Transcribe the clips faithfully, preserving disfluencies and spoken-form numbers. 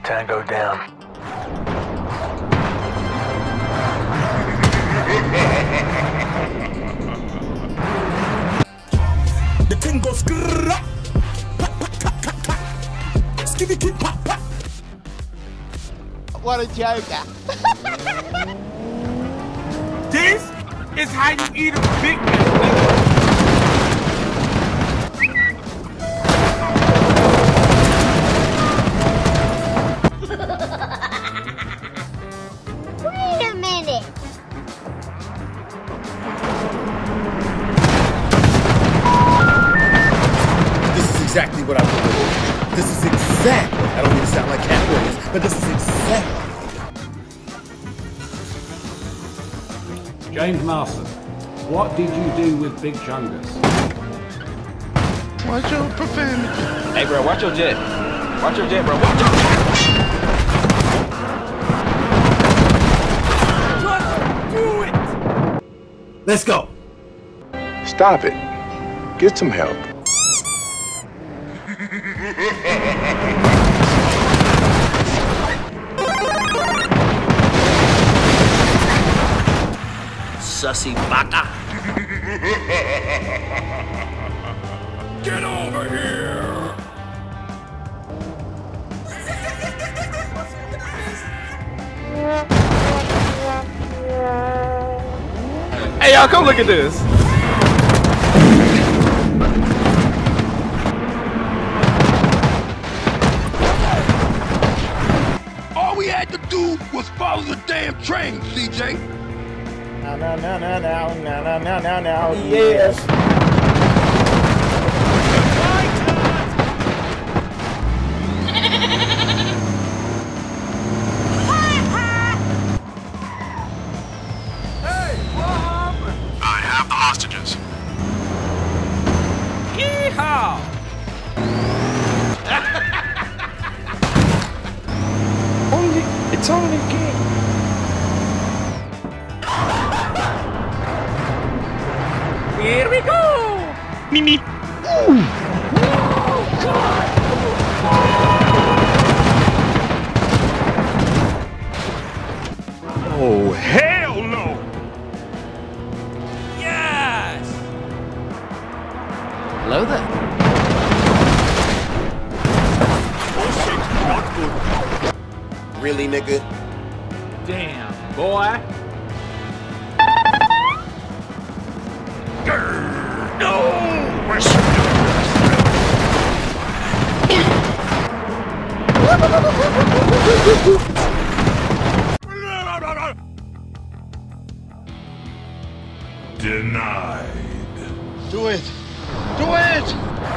Tango down. The thing goes grrrr. Skibby kid pop pop. What a joker. This is how you eat a Big Mac. Wait a minute. This is exactly what I wanted. This is exactly. I don't mean to sound like Cat Williams, but this is exactly. James Marston, what did you do with Big Chungus? Watch your profanity. Hey, bro, watch your jet. Watch your jet, bro. Watch your jet. Just do it. Let's go. Stop it. Get some help. Sussy baka. Get over here. Hey, y'all, come look at this. All we had to do was follow the damn train, C J. Now, now, now, now, now, now, now, now, now, now, yes. I have the hostages. Yeehaw! Only, it's only a game. Here we go! Mimi! Oh, hell no! Yes! Hello there. Really, nigga? Damn, boy. Denied. Do it! Do it!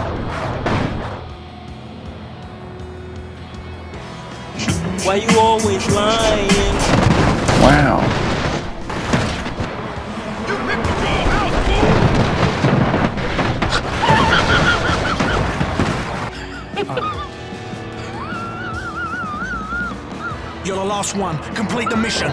Why you always lying? Wow. You picked the wrong house, fool! You're the last one. Complete the mission.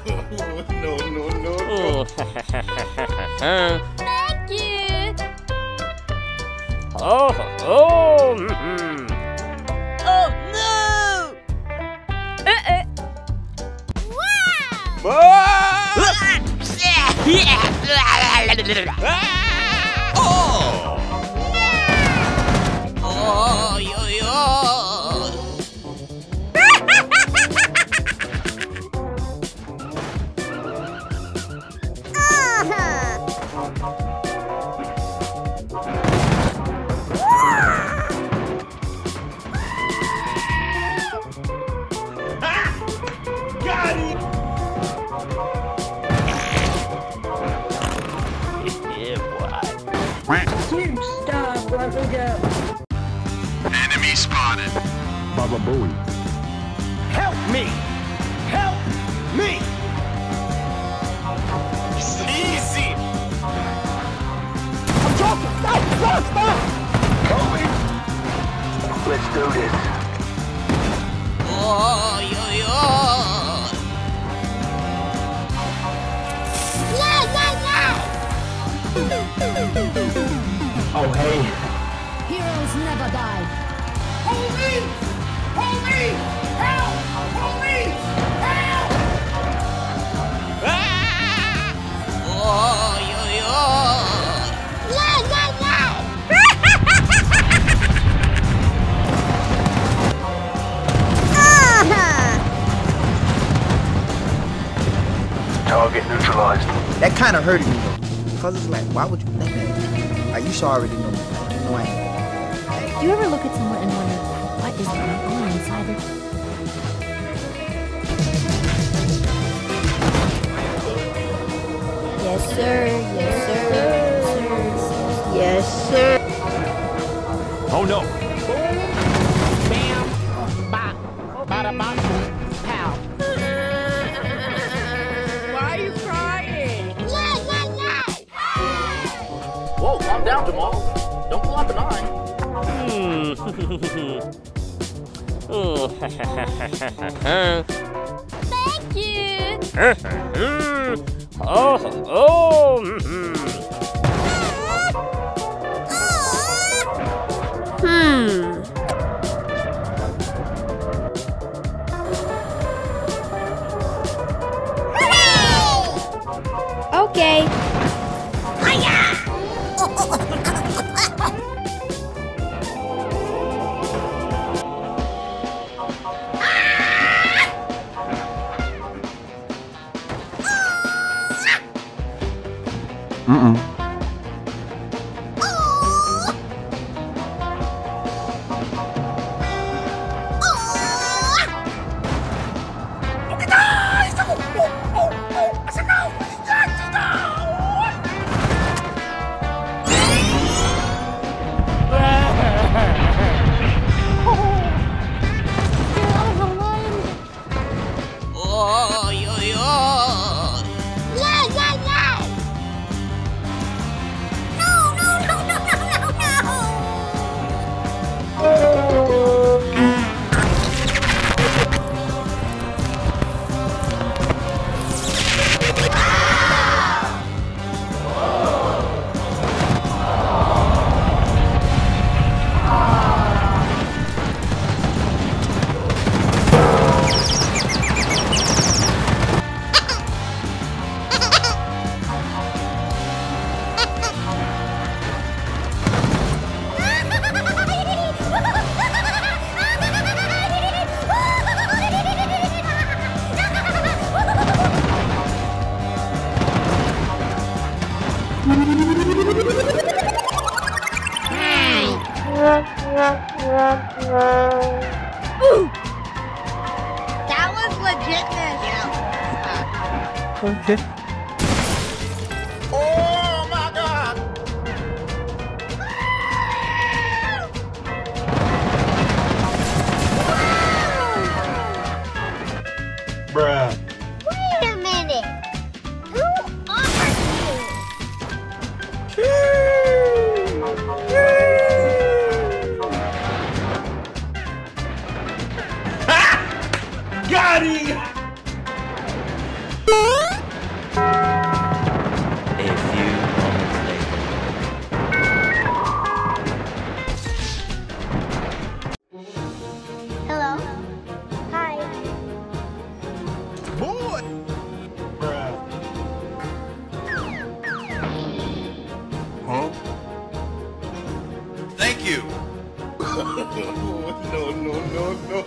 No, no, no, no. Thank you. Oh, oh, mm-hmm. Oh no! Uh-uh. Wow! Oh! Oh, yo, yo! Got it! Yeah, boy. Enemy spotted. Baba Booey. Help me! Help me! Easy! I'm joking! Stop! Stop! Stop! Let's do this. Oh, yo, yo! Oh, hey. Heroes never die. Police! Police! Help! Police! Help! Oh, yo, yo! Target neutralized. That kind of hurted me though, because it's like, why would you think that? Like, you should already know me. No, I ain't. Do you ever look at someone and wonder what is going on inside them? Yes, sir. Yes, sir. Yes, sir. Yes, sir. Oh, no. Bam! Bop! Bada bop! Pow! Why are you crying? Whoa, calm down, Jamal. Don't pull out the nine. Thank you. Oh, oh. Mm-hmm. Hmm. Okay. Mm-mm. Oh, yo, yo! That was legitness. Okay. Oh my God! Bruh. Wait a minute. Who are you? Got him! you. No, no, no, no.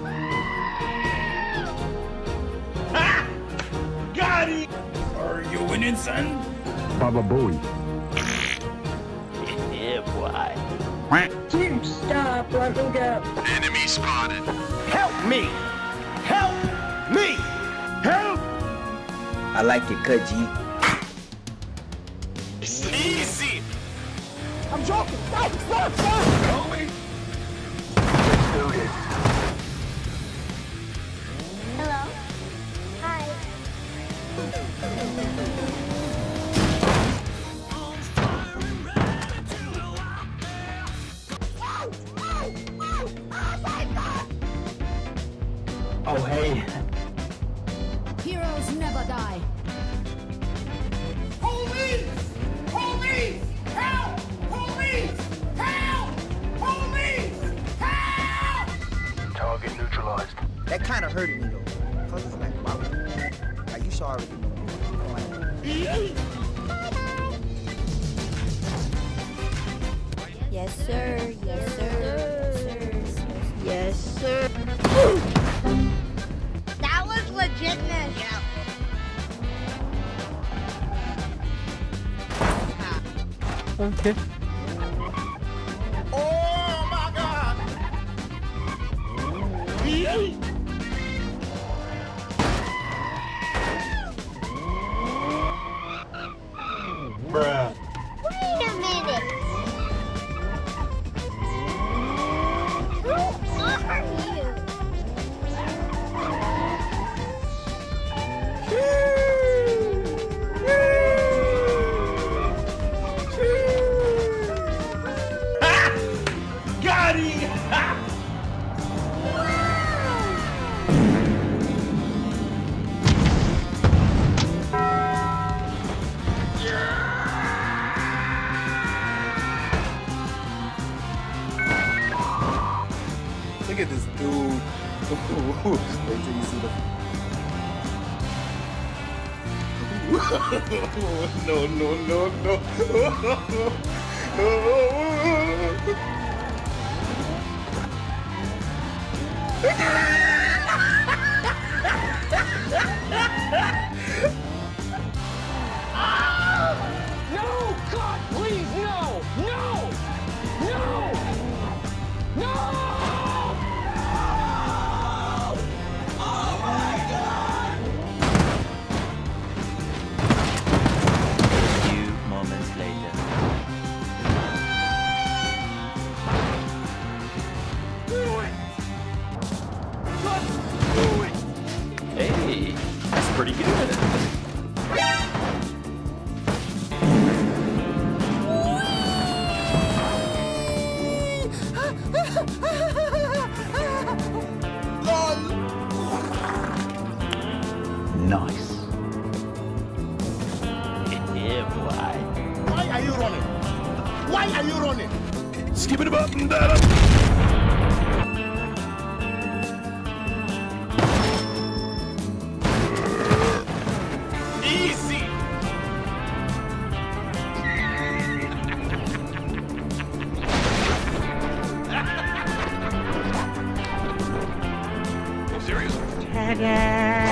Ha! Got him. Are you winning, son? Baba Booey. Yeah, boy. Team, stop, let me go. Enemy spotted. Help me! Help me! Help! I like it, cut G. Easy. I'm joking! Stop! Stop! Stop! Going. Hello? Hi. Oh, hey. Heroes never die. Police! Police! Help! Police! Help! Police! Help! Target neutralized. That kind of hurted me though. Cause it's like, wow. Like you saw already know. Yes, sir. Yes, sir. Yes, sir. That was legitness. Yeah. Okay. Oh my God! Bruh. Wait a minute. Who are you? Got him! Look at this dude. Wait till you see the. No, no, no, no. No! God, please, no! No! No! No! Few moments later. Hey, that's pretty good. Nice. Yeah, boy. Why are you running? Why are you running? Skip it up and down. Easy. Oh, serious? Ta-da!